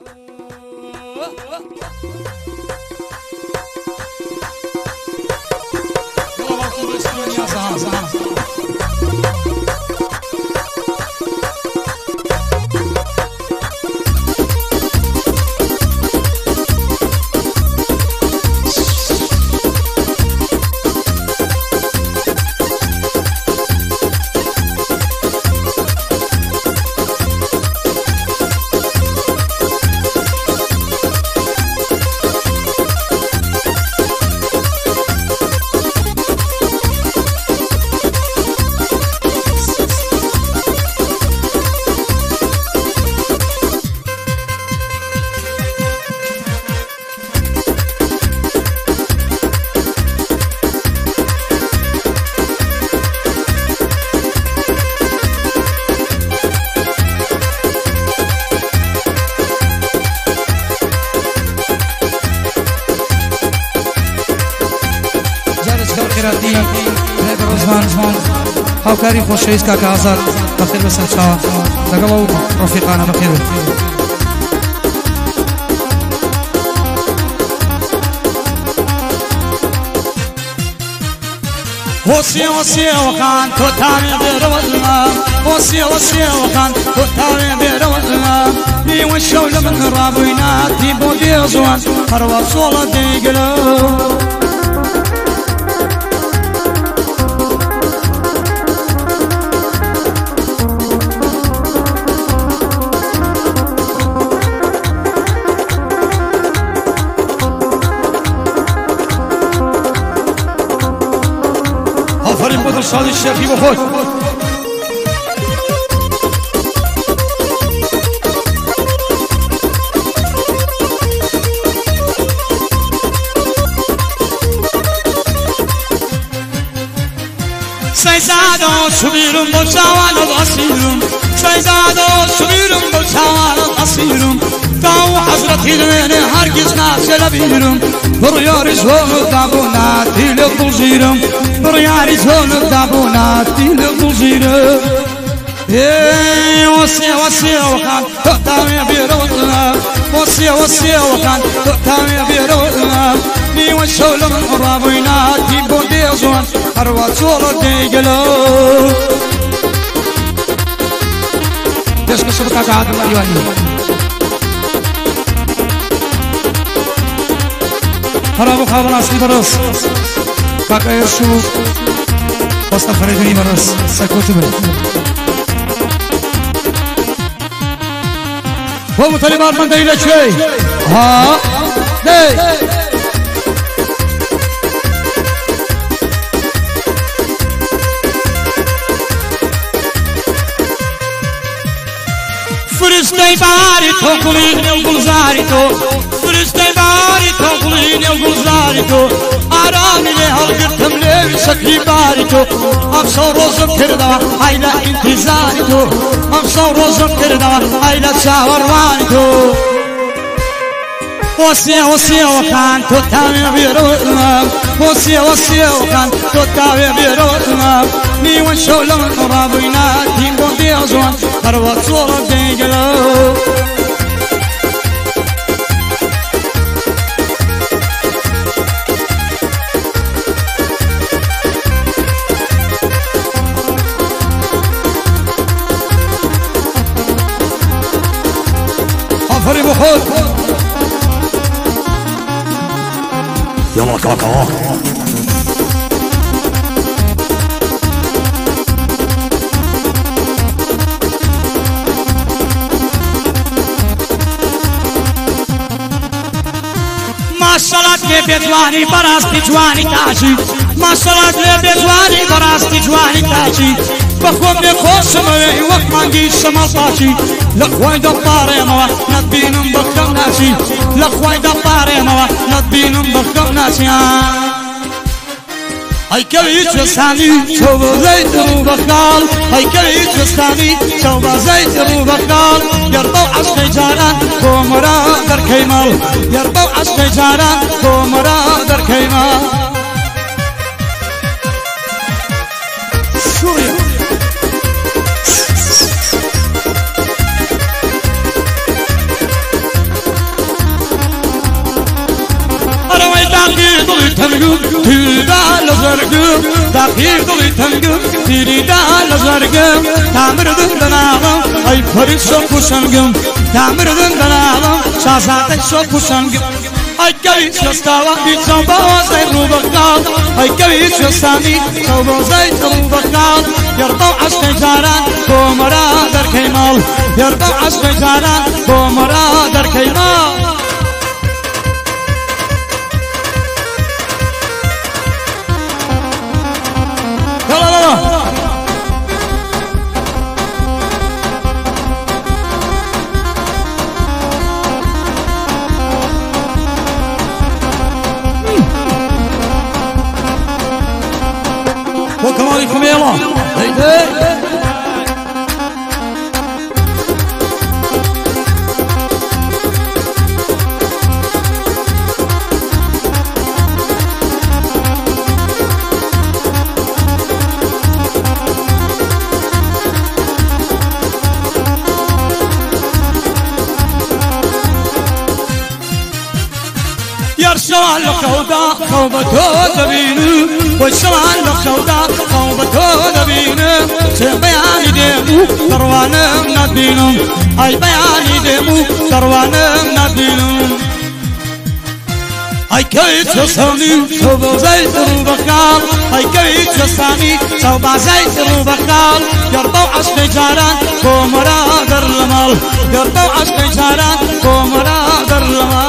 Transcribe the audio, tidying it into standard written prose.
هاوکاری خۆشەویست کاکە ئازاد بەخێر بەسەر چاوە لەگەڵ ئەو ڕەفیقانە بەخێر بێت. وەسیە وەسیەوەکان تۆ تاوێ بێرەوە دڵام وەسیە وەسیەوەکان تۆ تاوێ بێرەوە دڵام نیوە شەو لە من ڕابوویناتی بۆ دێزوان هەروە سۆڵە دەیگرە شادی شفی بخود سیزادو شبیرم با جوانت اسیرم سیزادو شبیرم با جوانت اسیرم داو حضرتی دوینه هرگز ناچه بیرم بریاری زون دابوناتی لقل زیرم بریاری زون دابوناتی لقل زیرم وسیع وسیع وکان تاوی بیرون وسیع وکان تاوی بیرون نیو شولم رابویناتی بودی زون هر وقت صورت دیگلو دست شبکه عاد مریوانی هرابو خوابنا اصلی برس کاکا ارشو بستا فریدونی برس سکوتی برس و مطالبات من دیده چی؟ ها دی فرسته باری تو گلین و گلزاری تو فرسته باری تو گلین و گلزاری تو آرامی حال گرتم لیوی سکری باری تو افسو روزم کرده ایلا انتظاری تو افسو روزم کرده ایلا چاوروانی تو وسیع وکان تو تاوی بیرونم وسیع وکان تو تاوی بیرونم نیو شولم رابویناتی بودی ازوان هر وقت صورت دیگلو آفری بخود يلا كاكا ماشالات لێ بێجوانی بەڕاستی جوانی تاچی ماشالات لێ بێجوانی بەڕاستی جوانی تاچی بەخۆم لێ خۆشمەوەی وەک مانگی شەمەڵ پاچی لە خوای دەپارێمەوە نەتبینم بەخەم ناچی لە خوای دەپارێمەوە نەتبینم بەخەم ناچی هەیکەڵی کوێستانی چۆ بۆ زەیت ڕوو بەخاڵ هەیکەڵی کوێستانی چۆ بە زەیت ڕوو بەخاڵ یەر بەو عەشقەی جاران کۆمەرە دەرکەی ماڵ یەر بەو عەشقەی جاران کۆمەرە دەرکەی ماڵ تيدا لزرقم داخل دلي تنقم تيدا لزرقم تعمر دندناغم اي فريد شوكو شنقم تعمر دندناغم شاساتك شوكو شنقم اي كويس يستوى بيتصوبا وزي روبكال اي كويس يستاني صوبا زي روبكال يرضو عشق جاران بومرا در كيمال يرضو عشق جاران بومرا در كيمال وكم عليكم يلا يرسل الخوضة خوضته دبينه والشرع الخوضة خوضته دبينه سبياني ديمو تروانه ندينه أي بياني ديمو تروانه ندينه أي كيت يساني صوبا زيت البقال أي كيت يساني صوبا زيت البقال يرضو عشق جاران بومرا در المال يرضو عشق جاران بومرا در المال